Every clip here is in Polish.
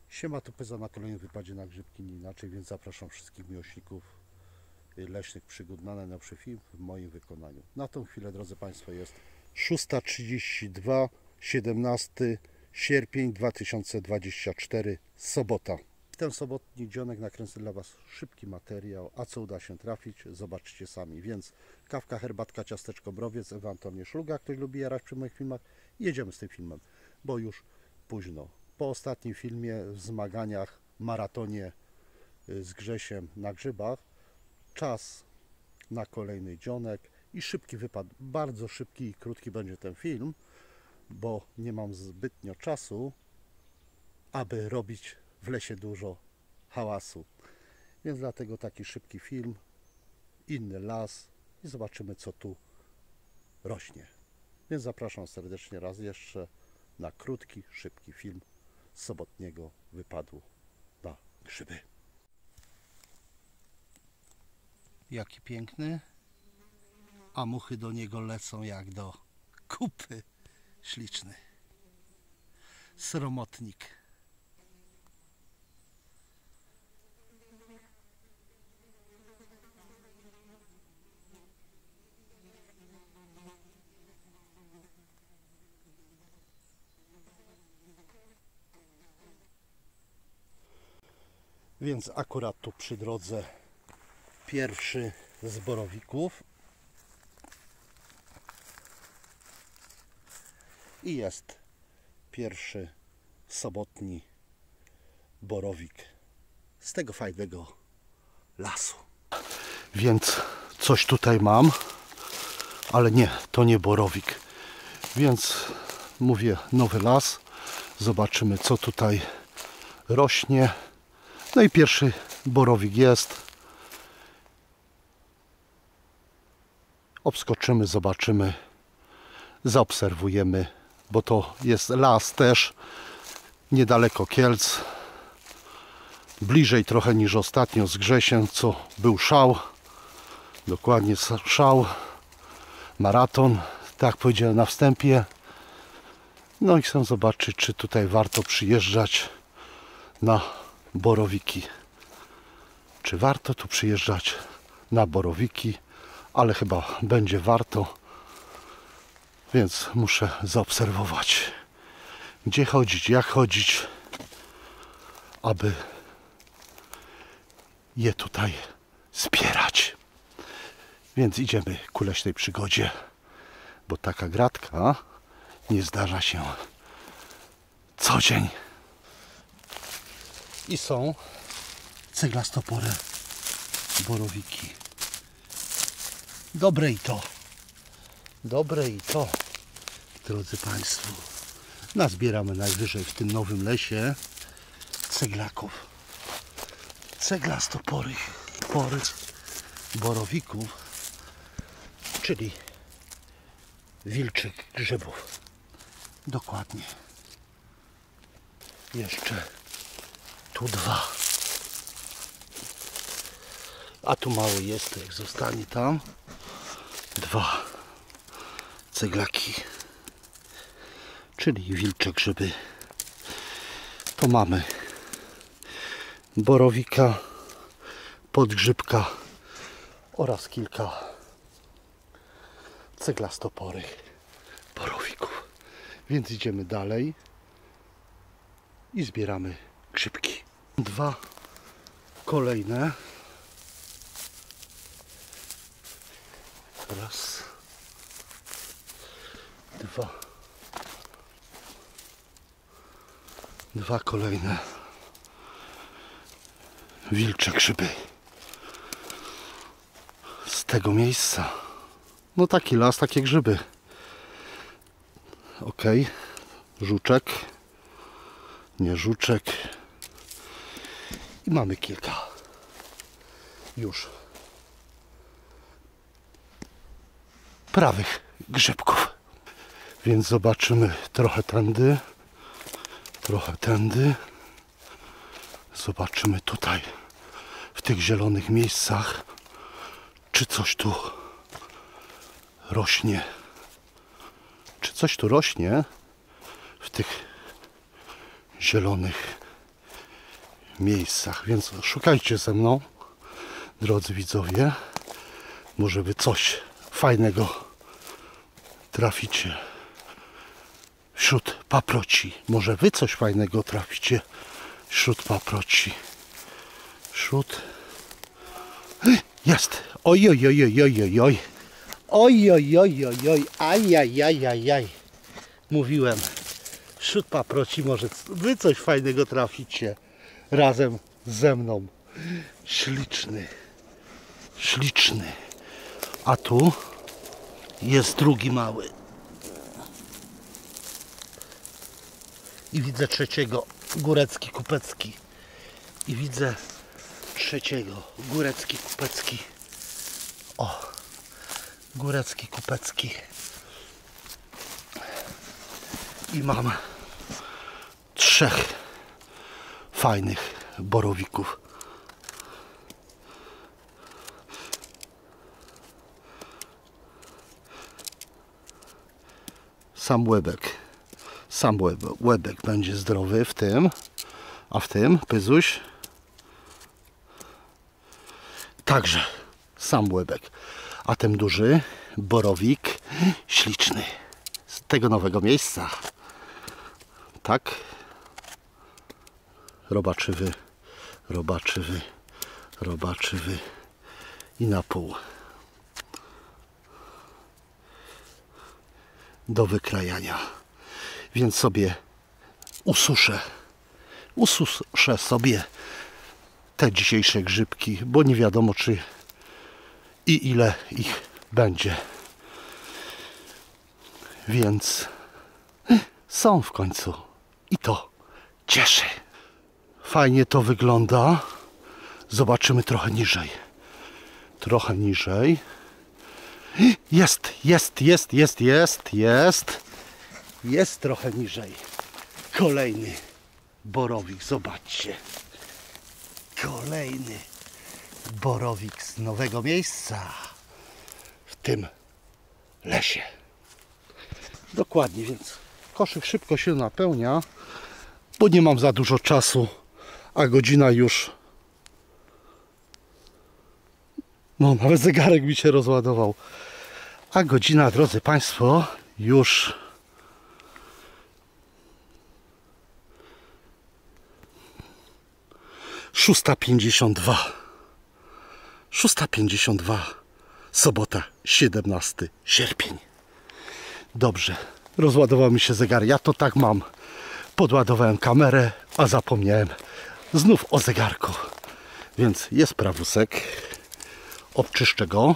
Siema, to Pyza na kolejnym wypadzie na grzybki, nie inaczej, więc zapraszam wszystkich miłośników leśnych przygód na najnowszy film w moim wykonaniu. Na tą chwilę, drodzy Państwo, jest 6:32, 17 sierpień 2024, sobota. W ten sobotni dzionek nakręcę dla Was szybki materiał, a co uda się trafić, zobaczcie sami. Więc kawka, herbatka, ciasteczko, browiec, ewentualnie szluga, ktoś lubi jarać przy moich filmach. Jedziemy z tym filmem, bo już późno. Po ostatnim filmie w zmaganiach, maratonie z Grzesiem na grzybach, czas na kolejny dzionek i szybki wypad. Bardzo szybki i krótki będzie ten film, bo nie mam zbytnio czasu, aby robić w lesie dużo hałasu. Więc dlatego taki szybki film, inny las i zobaczymy, co tu rośnie. Więc zapraszam serdecznie raz jeszcze na krótki, szybki film z sobotniego wypadu na grzyby. Jaki piękny, a muchy do niego lecą jak do kupy. Śliczny sromotnik. Więc akurat tu przy drodze pierwszy z borowików i jest pierwszy sobotni borowik z tego fajnego lasu. Więc coś tutaj mam, ale nie, to nie borowik. Więc mówię, nowy las. Zobaczymy, co tutaj rośnie. No i pierwszy borowik jest. Obskoczymy, zobaczymy, zaobserwujemy, bo to jest las też niedaleko Kielc. Bliżej trochę niż ostatnio z Grzesiem, co był szał. Dokładnie szał, maraton, tak powiedziałem na wstępie. No i chcę zobaczyć, czy tutaj warto przyjeżdżać na borowiki. Czy warto tu przyjeżdżać na borowiki? Ale chyba będzie warto, więc muszę zaobserwować, gdzie chodzić, jak chodzić, aby je tutaj zbierać. Więc idziemy ku leśnej przygodzie, bo taka gratka nie zdarza się co dzień. I są ceglastopory borowiki. Dobre i to. Dobre i to, drodzy Państwo. Nazbieramy najwyżej w tym nowym lesie ceglaków. Ceglastopory borowików, czyli wilczych grzybów. Dokładnie. Jeszcze tu dwa. A tu mały jest, jak zostanie tam. Dwa ceglaki, czyli wilcze grzyby. To mamy borowika, podgrzybka oraz kilka ceglastoporych borowików. Więc idziemy dalej i zbieramy grzybki. Dwa kolejne. Raz, dwa kolejne wilcze grzyby z tego miejsca. No taki las, takie grzyby. Ok, żuczek, nie żuczek i mamy kilka już prawych grzybków. Więc zobaczymy trochę tędy, trochę tędy. Zobaczymy tutaj w tych zielonych miejscach, czy coś tu rośnie. Czy coś tu rośnie w tych zielonych miejscach. Więc szukajcie ze mną, drodzy widzowie. Może wy coś fajnego traficie wśród paproci. Może wy coś fajnego traficie wśród paproci. Wśród... Jest! Oj, oj, oj, oj, oj, oj, oj. Oj, oj, oj, oj, oj, ajajajajaj. Mówiłem, wśród paproci może wy coś fajnego traficie razem ze mną. Śliczny, śliczny. A tu jest drugi mały. I widzę trzeciego, górecki, kupecki. I widzę trzeciego, górecki, kupecki. O, górecki, kupecki. I mam 3 fajnych borowików. Sam łebek będzie zdrowy w tym, a w tym pyzuś także sam łebek, a ten duży borowik śliczny z tego nowego miejsca. Tak, robaczywy, robaczywy, robaczywy i na pół do wykrajania. Więc sobie ususzę sobie te dzisiejsze grzybki, bo nie wiadomo czy i ile ich będzie. Więc są w końcu i to cieszy. Fajnie to wygląda. Zobaczymy trochę niżej. Trochę niżej. Jest. Jest trochę niżej. Kolejny borowik, zobaczcie. Kolejny borowik z nowego miejsca w tym lesie. Dokładnie, więc koszyk szybko się napełnia, bo nie mam za dużo czasu, a godzina już... No, nawet zegarek mi się rozładował. A godzina, drodzy Państwo, już 6:52. 6:52. Sobota, 17 sierpień. Dobrze, rozładował mi się zegar. Ja to tak mam. Podładowałem kamerę, a zapomniałem znów o zegarku. Więc jest prawusek. Obczyszczę go.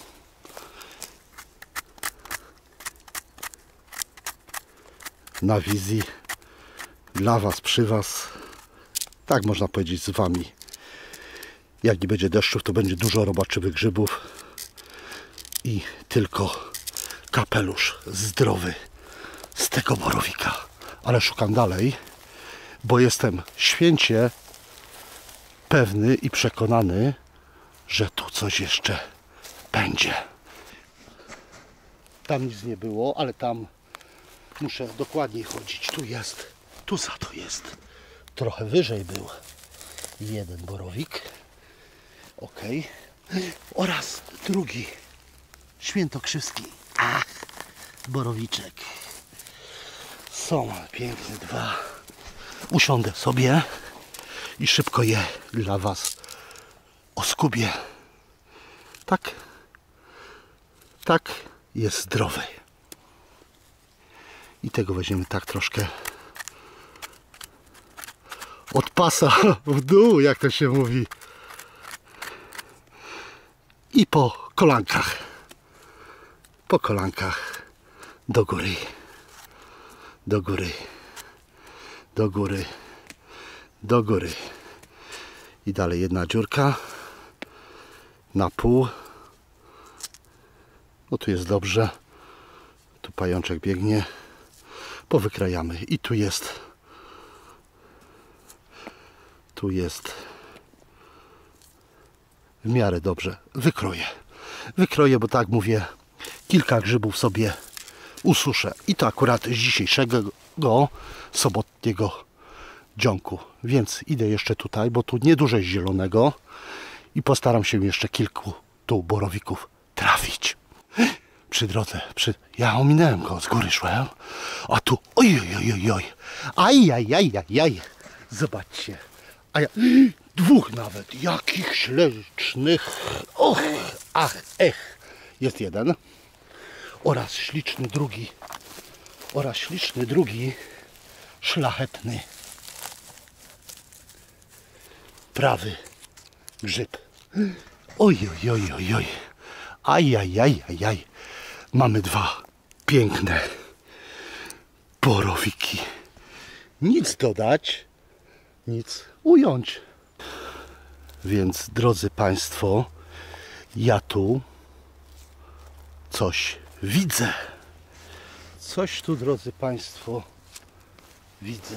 Na wizji. Dla Was, przy Was. Tak można powiedzieć z Wami. Jak nie będzie deszczów, to będzie dużo robaczywych grzybów. I tylko kapelusz zdrowy z tego borowika. Ale szukam dalej, bo jestem święcie pewny i przekonany, że tu coś jeszcze będzie. Tam nic nie było, ale tam muszę dokładniej chodzić. Tu jest, tu za to jest. Trochę wyżej był jeden borowik. Ok. Oraz drugi świętokrzyski. Ach, borowiczek. Są piękne dwa. Usiądę sobie i szybko je dla Was oskubię. Tak. Tak, jest zdrowy. I tego weźmiemy tak troszkę od pasa w dół, jak to się mówi. I po kolankach. Po kolankach do góry. Do góry. Do góry. Do góry. I dalej jedna dziurka. Na pół. No tu jest dobrze. Tu pajączek biegnie. Powykrajamy. I tu jest. Tu jest. W miarę dobrze. Wykroję. Wykroję, bo tak mówię, kilka grzybów sobie ususzę. I to akurat z dzisiejszego sobotniego dzionku. Więc idę jeszcze tutaj, bo tu niedużo jest zielonego i postaram się jeszcze kilku tu borowików trafić. Przy drodze, ja ominąłem go, z góry szłem, a tu oj, ajajajajaj, zobaczcie, dwóch nawet, jakich ślicznych, jest jeden oraz śliczny drugi, szlachetny, prawy grzyb. Oj, ajajajajaj. Mamy dwa piękne borowiki. Nic dodać, nic ująć. Więc, drodzy Państwo, ja tu coś widzę. Coś tu, drodzy Państwo, widzę.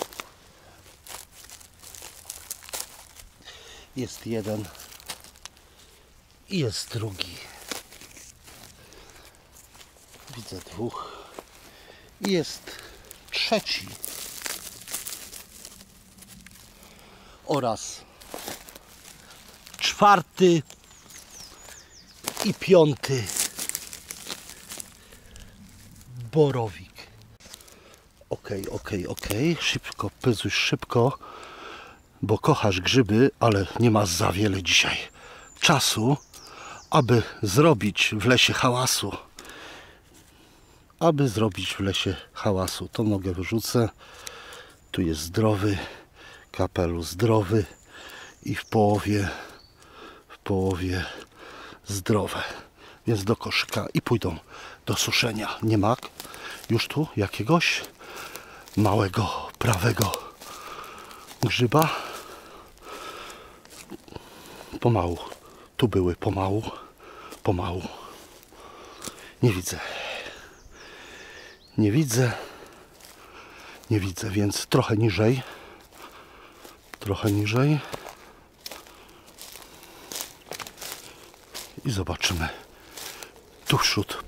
Jest jeden i jest drugi. Widzę dwóch i jest trzeci oraz czwarty i piąty borowik. Okej. Szybko, Pyzuś, szybko, bo kochasz grzyby, ale nie ma za wiele dzisiaj czasu, aby zrobić w lesie hałasu. Tą nogę wyrzucę. Tu jest zdrowy, kapelusz zdrowy i w połowie zdrowe. Więc do koszyka i pójdą do suszenia. Nie ma już tu jakiegoś małego, prawego grzyba. Pomału. Tu były pomału. Nie widzę, więc trochę niżej. I zobaczymy. Tu wśród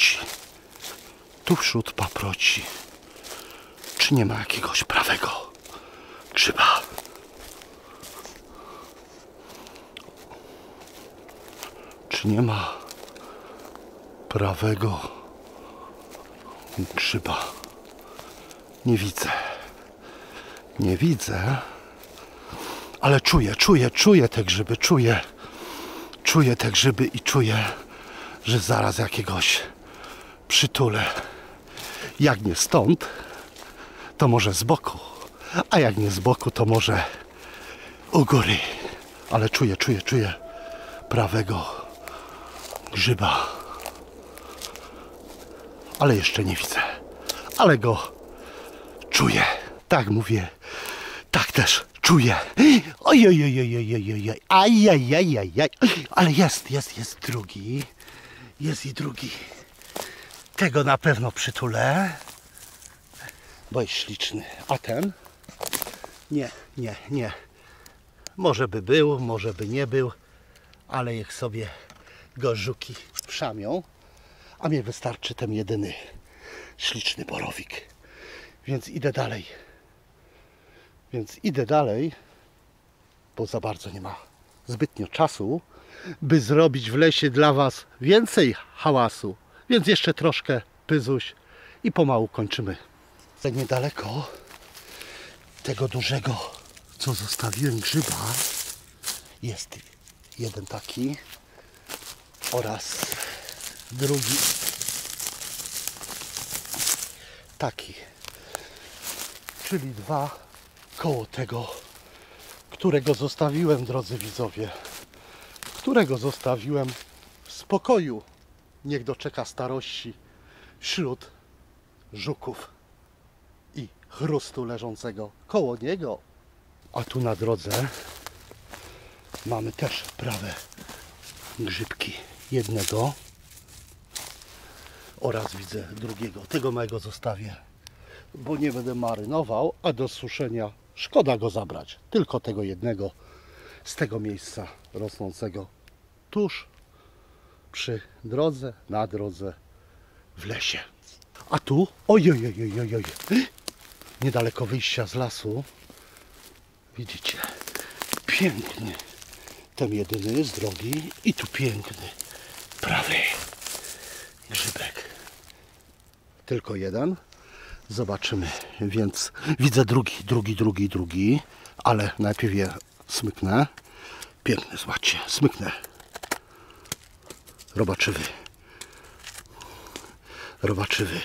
paproci. Czy nie ma jakiegoś prawego grzyba? Czy nie ma prawego grzyba? Nie widzę, ale czuję te grzyby, czuję te grzyby i czuję, że zaraz jakiegoś przytulę. Jak nie stąd, to może z boku, a jak nie z boku, to może u góry. Ale czuję prawego grzyba. Ale jeszcze nie widzę. Ale go czuję. Tak mówię. Tak też czuję. Oj. Ajajajajaj. Ale jest drugi. Jest i drugi. Tego na pewno przytulę. Bo jest śliczny. A ten? Nie. Może by był, może by nie był. Ale jak sobie go żuki wszamią. A mnie wystarczy ten jedyny śliczny borowik. Więc idę dalej, bo za bardzo nie ma zbytnio czasu, by zrobić w lesie dla Was więcej hałasu. Więc jeszcze troszkę, Pyzuś, i pomału kończymy. Niedaleko tego dużego, co zostawiłem grzyba, jest jeden taki oraz drugi taki, czyli dwa koło tego, którego zostawiłem, drodzy widzowie, którego zostawiłem w spokoju. Niech doczeka starości wśród żuków i chrustu leżącego koło niego. A tu na drodze mamy też prawe grzybki. Jednego oraz widzę drugiego. Tego małego zostawię, bo nie będę marynował, a do suszenia szkoda go zabrać. Tylko tego jednego z tego miejsca rosnącego tuż przy drodze, na drodze w lesie. A tu, ojej, niedaleko wyjścia z lasu Widzicie? Piękny. Ten jedyny z drogi i tu piękny. Prawy grzybek. Tylko jeden. Zobaczymy. Więc widzę drugi. Ale najpierw je smyknę. Piękny, zobaczcie. Smyknę. Robaczywy. Robaczywy.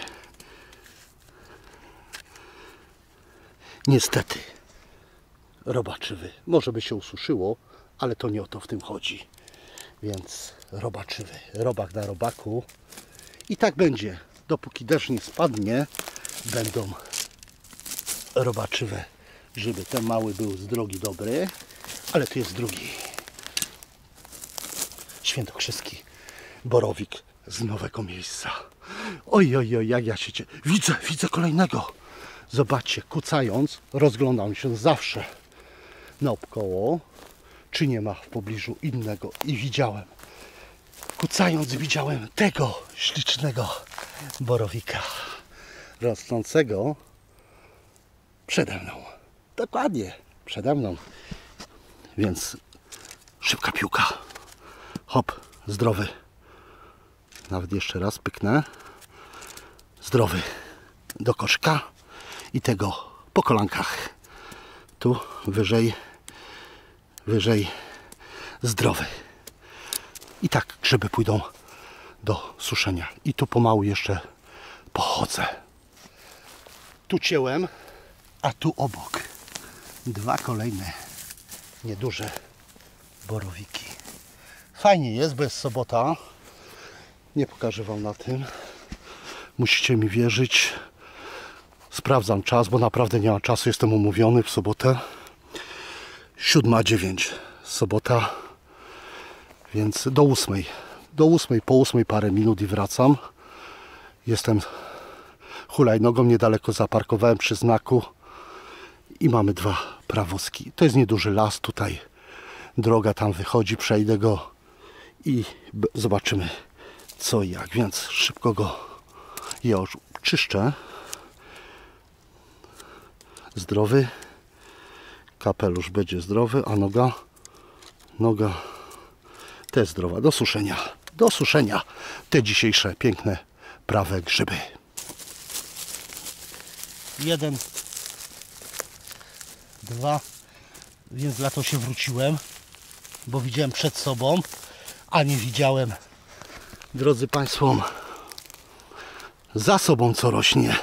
Niestety. Robaczywy. Może by się ususzyło, ale to nie o to w tym chodzi. Więc robaczywy. Robak na robaku. I tak będzie. Dopóki deszcz nie spadnie, będą robaczywe grzyby. Ten mały był z drogi dobry, ale tu jest drugi. Świętokrzyski borowik z nowego miejsca. Oj, jak ja się cieszę. Widzę kolejnego. Zobaczcie, kucając, rozglądam się zawsze naokoło, czy nie ma w pobliżu innego. I widziałem, kucając widziałem tego ślicznego borowika rosnącego przede mną. Dokładnie, przede mną. Więc szybka piłka. Hop, zdrowy. Nawet jeszcze raz pyknę. Zdrowy. Do koszka. I tego po kolankach. Tu wyżej zdrowy. I tak grzyby pójdą do suszenia. I tu pomału jeszcze pochodzę. Tu cięłem, a tu obok dwa kolejne nieduże borowiki. Fajnie jest, bo jest sobota. Nie pokażę wam na tym. Musicie mi wierzyć. Sprawdzam czas, bo naprawdę nie ma czasu. Jestem umówiony w sobotę. 7:09 sobota. Więc do 8. Po 8 parę minut i wracam. Jestem hulajnogą, niedaleko zaparkowałem przy znaku. I mamy dwa prawózki. To jest nieduży las tutaj. Droga tam wychodzi, przejdę go i zobaczymy co i jak. Więc szybko go czyszczę. Zdrowy. Kapelusz będzie zdrowy, a noga też zdrowa. Do suszenia te dzisiejsze piękne prawe grzyby. 1, 2, więc dla to się wróciłem, bo widziałem przed sobą, a nie widziałem, drodzy Państwo, za sobą co rośnie.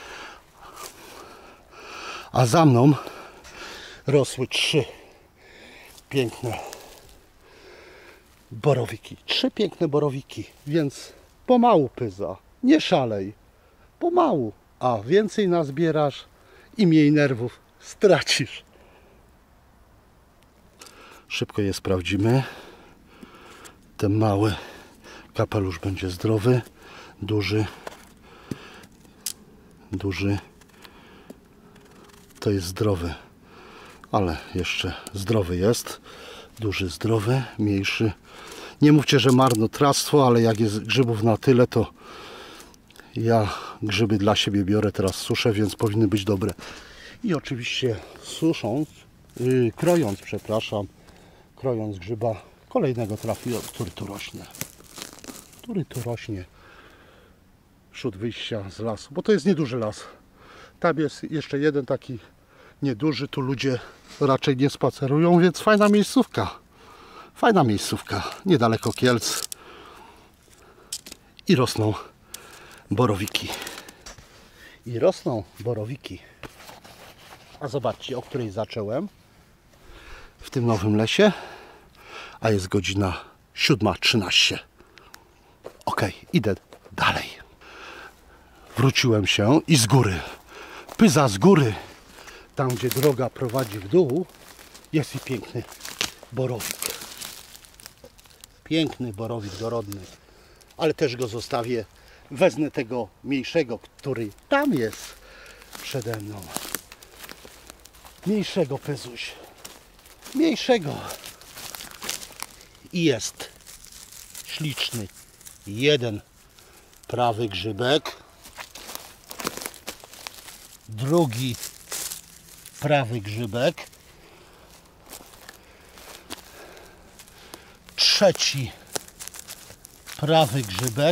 A za mną rosły 3 piękne borowiki. 3 piękne borowiki, więc pomału pyza, nie szalej, pomału, a więcej nazbierasz i mniej nerwów stracisz. Szybko je sprawdzimy. Ten mały kapelusz będzie zdrowy, duży to jest zdrowy, ale jeszcze zdrowy jest. Duży zdrowy, mniejszy. Nie mówcie, że marnotrawstwo, ale jak jest grzybów na tyle, to ja grzyby dla siebie biorę, teraz suszę, więc powinny być dobre. I oczywiście krojąc grzyba kolejnego trafiłem, który tu rośnie wśród wyjścia z lasu, bo to jest nieduży las. Tam jest jeszcze jeden taki nieduży, tu ludzie raczej nie spacerują, więc fajna miejscówka, niedaleko Kielc i rosną borowiki. A zobaczcie, o której zacząłem w tym nowym lesie, a jest godzina 7:13. Ok, idę dalej. Wróciłem się i z góry, pyza z góry, tam gdzie droga prowadzi w dół, jest i piękny borowik. Piękny borowik dorodny, ale też go zostawię. Wezmę tego mniejszego, który tam jest przede mną. Mniejszego, Pezuś. Mniejszego. I jest śliczny. Jeden prawy grzybek. Drugi prawy grzybek. trzeci prawy grzybek,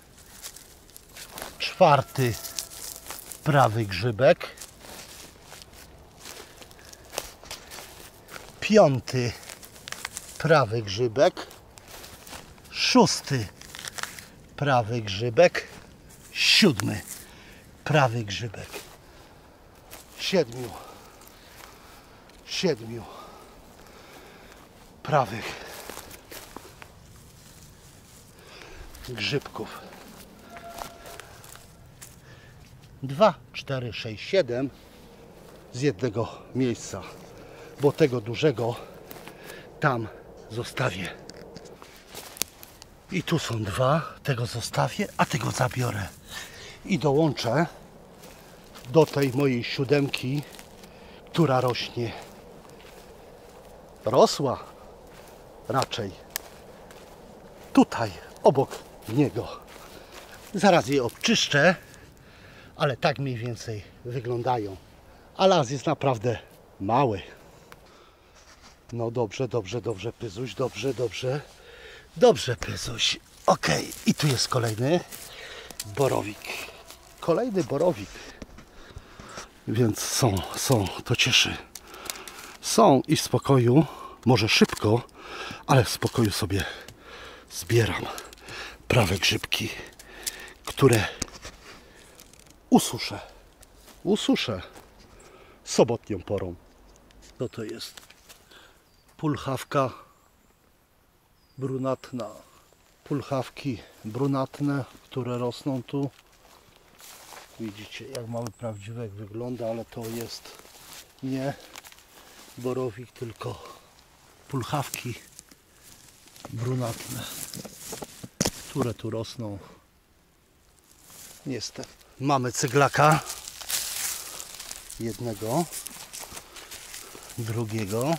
czwarty prawy grzybek, piąty prawy grzybek, szósty prawy grzybek, siódmy prawy grzybek, siedmiu prawych grzybków. 2, 4, 6, 7 z jednego miejsca, bo tego dużego tam zostawię. I tu są 2, tego zostawię, a tego zabiorę i dołączę do tej mojej 7, która rosła raczej tutaj obok niego. Zaraz je obczyszczę, ale tak mniej więcej wyglądają. A las jest naprawdę mały. No dobrze, Pyzuś, dobrze, Pyzuś. Ok, i tu jest kolejny borowik. Kolejny borowik. Więc są, to cieszy. Są i w spokoju, może szybko, ale w spokoju sobie zbieram prawe grzybki, które ususzę sobotnią porą. Co to jest? Pulchawka brunatna. Pulchawki brunatne, które rosną tu. Widzicie, jak mały prawdziwek wygląda, ale to jest nie borowik, tylko pulchawki brunatne, które tu rosną. Niestety. Mamy cyglaka. Jednego. Drugiego.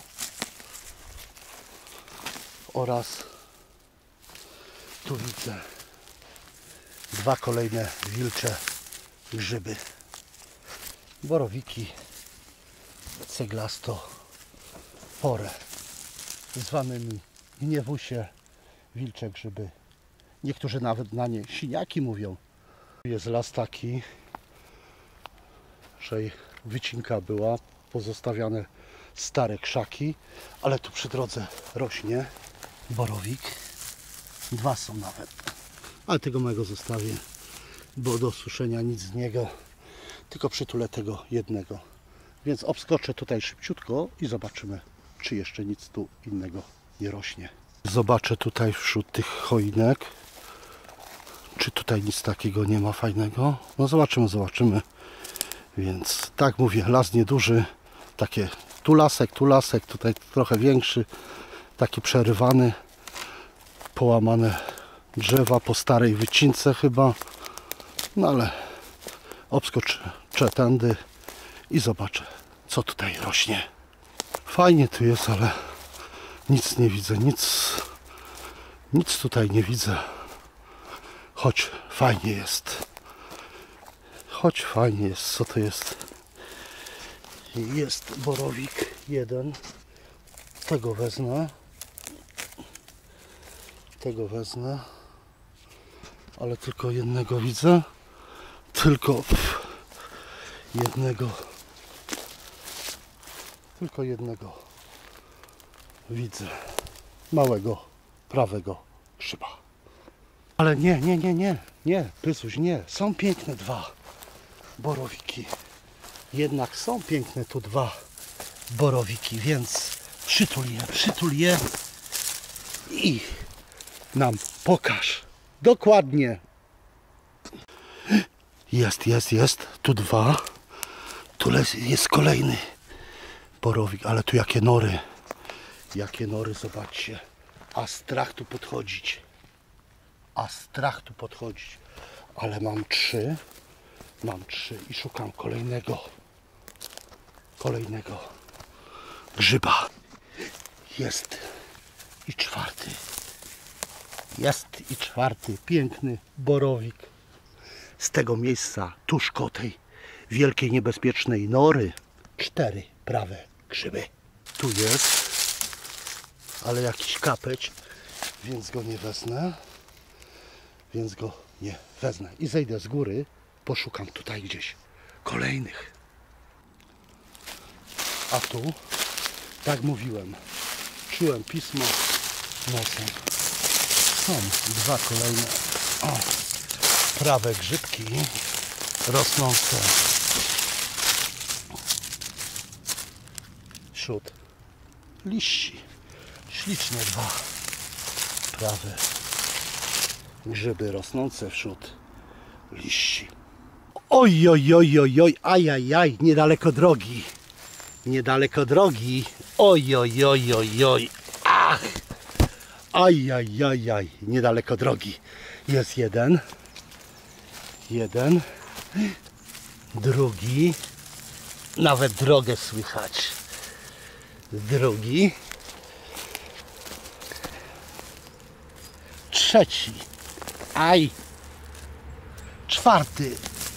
Oraz tu widzę 2 kolejne wilcze grzyby. Borowiki ceglasto porę. Zwanymi gniewusie, wilcze grzyby. Niektórzy nawet na nie siniaki mówią. Jest las taki, że wycinka była, pozostawiane stare krzaki, ale tu przy drodze rośnie borowik. 2 są nawet, ale tego mojego zostawię, bo do suszenia nic z niego, tylko przytulę tego jednego. Więc obskoczę tutaj szybciutko i zobaczymy, czy jeszcze nic tu innego nie rośnie. Zobaczę tutaj wśród tych choinek, czy tutaj nic takiego nie ma fajnego. No zobaczymy. Więc tak mówię, las nieduży, takie tu lasek, tutaj trochę większy, taki przerywany, połamane drzewa po starej wycince chyba. No ale obskoczę tędy i zobaczę, co tutaj rośnie. Fajnie tu jest, ale nic nie widzę, nic tutaj nie widzę. Choć fajnie jest. Co to jest? Jest borowik jeden. Tego wezmę. Ale tylko jednego widzę. Tylko jednego widzę. Małego, prawego grzyba. Ale nie, Pyzuś, nie. Są piękne 2 borowiki. Jednak są piękne tu 2 borowiki, więc przytul je i nam pokaż. Dokładnie. Jest. Tu 2. Tu jest kolejny borowik, ale tu jakie nory. Zobaczcie. A strach tu podchodzić. Ale mam 3 i szukam kolejnego grzyba. Jest i czwarty piękny borowik z tego miejsca, tuż koło tej wielkiej niebezpiecznej nory. 4 prawe grzyby. Tu jest, ale jakiś kapeć więc go nie wezmę. I zejdę z góry, poszukam tutaj gdzieś kolejnych. A tu, tak mówiłem, czułem pismo nosem. Są dwa kolejne prawe grzybki rosnące wśród liści. Śliczne dwa prawe grzyby rosnące wśród liści. Oj, oj, oj, oj, oj, ajajaj, niedaleko drogi. Niedaleko drogi. Oj, oj, oj, oj, oj. Ach! Ajajajaj, niedaleko drogi. Jest jeden. Drugi. Nawet drogę słychać. Drugi. Trzeci. Aj. Czwarty.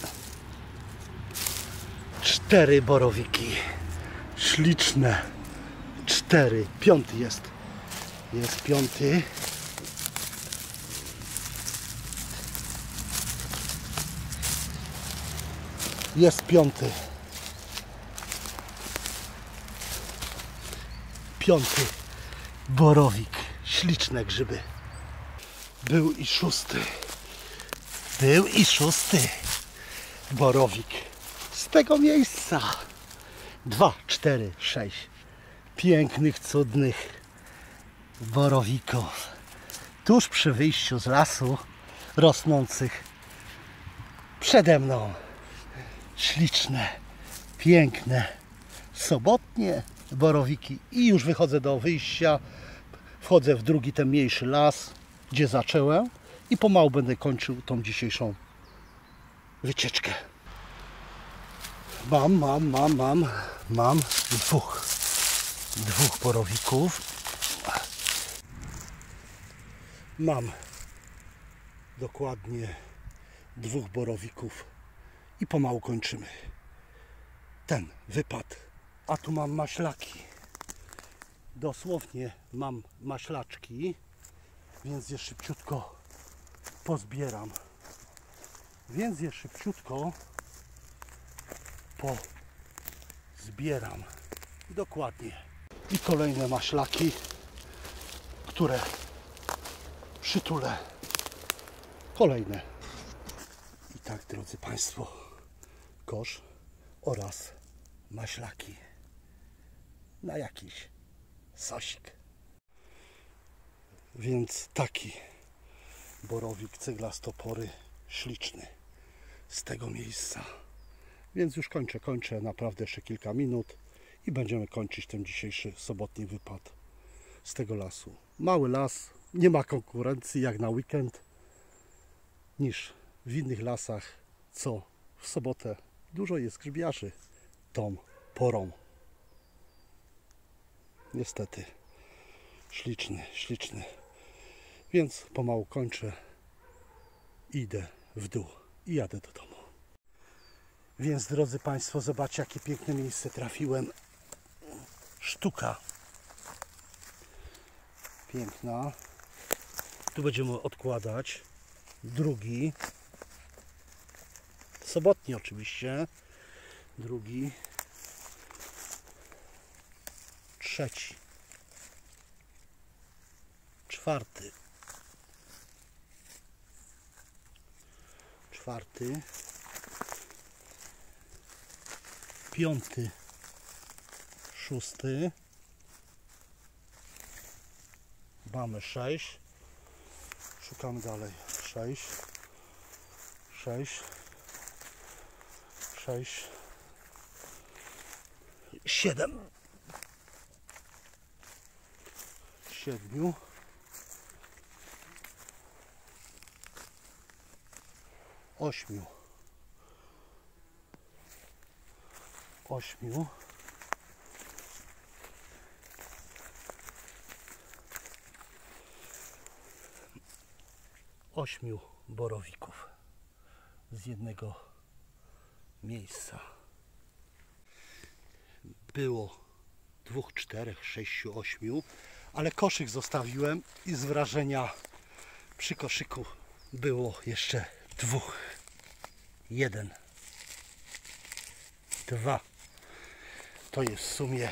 4 borowiki. Śliczne. 4. Piąty jest. Jest piąty. Jest piąty. Piąty borowik. Śliczne grzyby. Był i szósty. Był i szósty borowik. Z tego miejsca. 2, 4, 6 pięknych, cudnych borowików. Tuż przy wyjściu z lasu rosnących przede mną. Śliczne, piękne, sobotnie borowiki. I już wychodzę do wyjścia. Wchodzę w drugi, ten mniejszy las, gdzie zacząłem. I pomału będę kończył tą dzisiejszą wycieczkę. Mam dwóch borowików. Mam dokładnie 2 borowików i pomału kończymy ten wypad. A tu mam maślaki. Dosłownie mam maślaczki, więc je szybciutko pozbieram. Dokładnie. I kolejne maślaki, które przytulę. Kolejne. I tak, drodzy Państwo, kosz oraz maślaki na jakiś sosik. Więc taki borowik ceglastopory śliczny z tego miejsca. Więc już kończę naprawdę jeszcze kilka minut i będziemy kończyć ten dzisiejszy sobotni wypad z tego lasu. Mały las, nie ma konkurencji jak na weekend niż w innych lasach, co w sobotę dużo jest grzybiarzy tą porą. Niestety śliczny. Więc pomału kończę, idę w dół i jadę do domu. Więc, drodzy Państwo, zobaczcie, jakie piękne miejsce trafiłem. Sztuka piękna. Tu będziemy odkładać drugi, sobotni oczywiście, drugi, trzeci, czwarty, piąty, szósty, mamy 6, szukamy dalej, 6, 7, 8, 8 borowików z jednego miejsca. Było 2, 4, 6, 8, ale koszyk zostawiłem i z wrażenia przy koszyku było jeszcze 2. 1, 2. To jest w sumie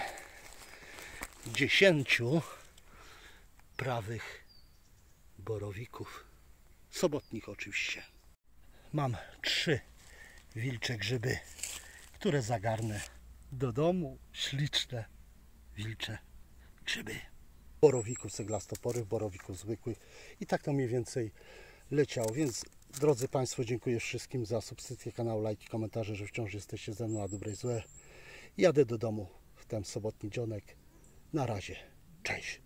10 prawych borowików. Sobotnich oczywiście. Mam 3 wilcze grzyby, które zagarnę do domu. Śliczne wilcze grzyby. Borowików ceglastoporych, borowików zwykłych i tak to mniej więcej leciało. Więc drodzy Państwo, dziękuję wszystkim za subskrypcję kanału, lajki, komentarze, że wciąż jesteście ze mną, a dobre i złe. Jadę do domu w ten sobotni dzionek. Na razie. Cześć.